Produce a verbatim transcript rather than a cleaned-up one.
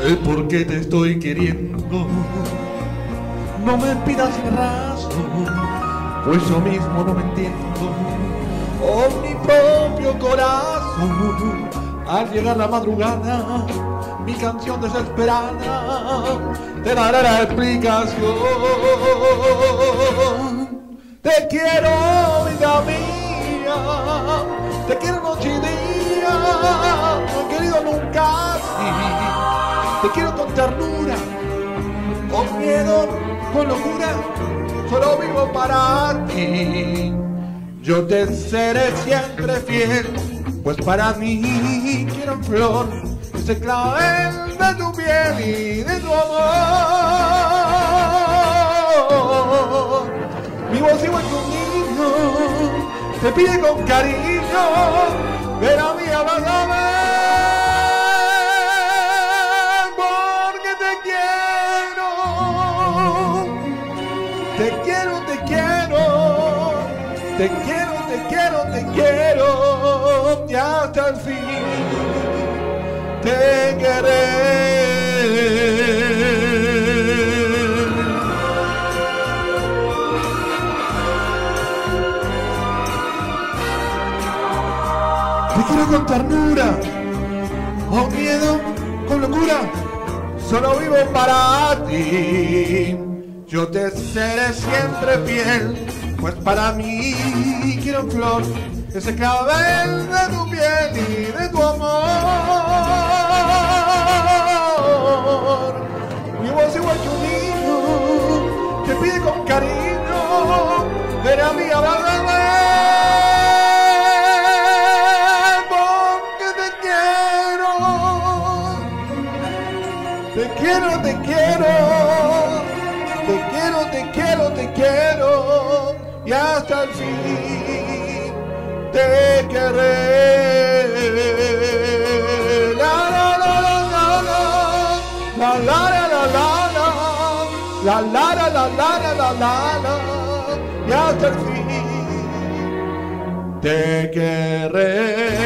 el por qué te estoy queriendo. No me pidas razón, pues yo mismo no me entiendo. Oh, mi propio corazón, al llegar la madrugada, mi canción desesperada te dará la explicación. Te quiero, vida mía, te quiero noche y día, no he querido nunca así. Te quiero con ternura, con miedo, con locura, solo vivo para ti. Yo te seré siempre fiel, pues para mí quiero en flor ese clavel de tu piel y de tu amor. Mi voz igual que un niño te pide con cariño, ven a mí, abrázame, porque te quiero, te quiero, te quiero, te quiero, te quiero, te quiero, y hasta el fin te querré. Te quiero con ternura, con miedo, con locura, solo vivo para ti. Yo te seré siempre fiel, pues para mí quiero en flor ese clavel de tu piel y de tu amor. Mi voz igual que un niño te pide con cariño, ven a mí, abrázame, porque te quiero, te quiero, te quiero, te quiero, te quiero, te quiero, y hasta el fin te querré. La la la la la la la la la la la la la la la la la, y hasta el fin te querré.